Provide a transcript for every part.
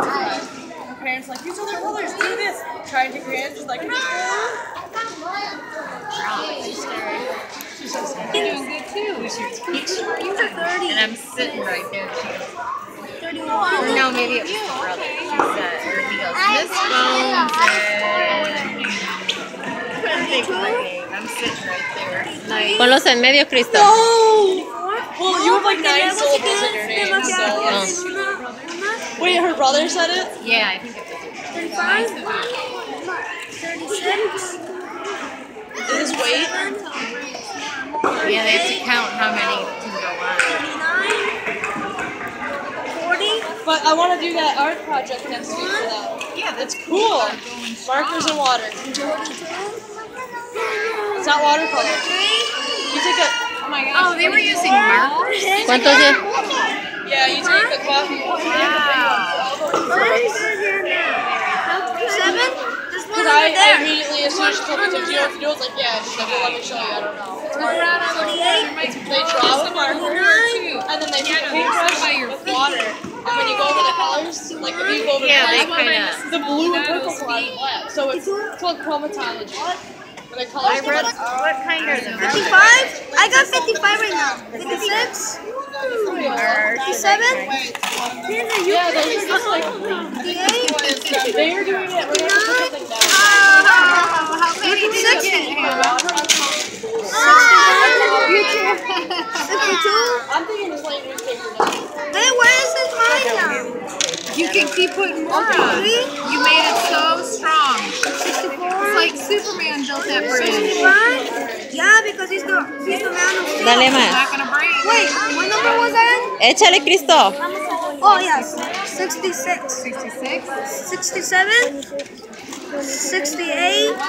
My parents like, use other colors, do this. Trying to take your hands, just like, no. She's doing good too. We should teach her. And I'm sitting right there. 31. No, maybe it was the brother. She said, or he goes, Miss Bones I'm sitting right there. Nice. Ponlos en medio, Cristo. No! Well, you have like 9 syllables in your name, so. Wait, her brother said it? Yeah, I think it was 35. 36. Is this weight? Yeah, they have to count how many can go on. 39. 40. But I want to do that art project next week for that. Yeah, That's cool. Markers and water. It's not watercolor. You take a. Oh my gosh. Oh, they were using markers? ¿Cuántos ya? Yeah, you take a coffee. Wow. 7. There's one Because over I there. immediately, as soon as she told me to do it, I was like, yeah, she's like, well, let me show you, I don't know. 48. They draw with marker, and then they take a paintbrush with water. And when you go over the colors, like if you go over Yeah, they the kind of. the blue and purple are black. So it's called chromatology. When they color What kind are the 55. I got 55 right now. 56. 57. Yeah, those are just like, 58. they are doing it. We're going to put something down. How many did you 60. get? 62. I'm thinking just laying newspaper down. Hey, where is this mine now? You can keep putting more on. You made it so strong. 64. It's like Superman built that bridge. 65. Yeah, because he's the man of steel. Dale It's más. not gonna break. Wait, what number was that? Échale, Cristo. Oh, yes. 66. 66. 67. 68. 69.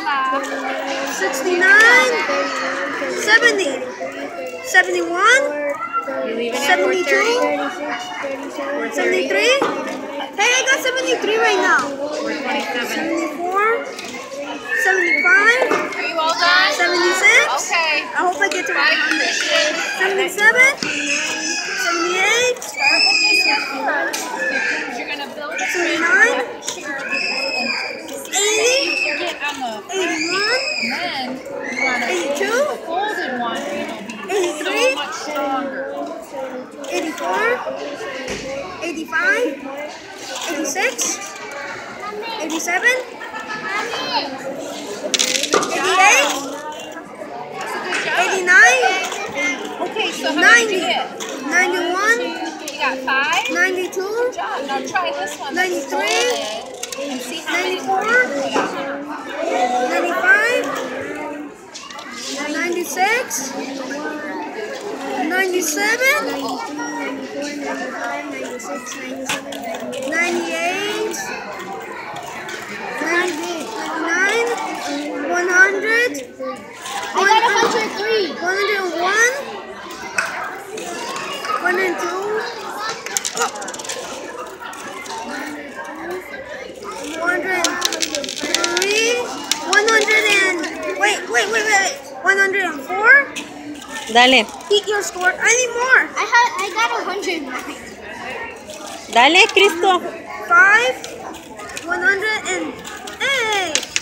70. 71. You leaving at 72. 4:30? 73. Hey, I got 73 right now. 4:27. 74. 75. Are you all done? 76. Okay. I hope I get to Bye, 77. 78. You're gonna build a 79. 80. get on the 81. and then you want to 82. the folded one, it'll be 83. so much stronger. 84. 85. 86. 87. 88. 89. Okay, so how many did 90. you get? 91. You got 5? 92. Good job. Now try this one. 93. And see how many 94. more you can put on there. 95. 96. 97. 98. 99. 100. I got 103. 101. 102. 103. 100 and wait. 104. Dale. Beat your score. I need more. I got 100. Dale, Cristo. 5. 100 and hey.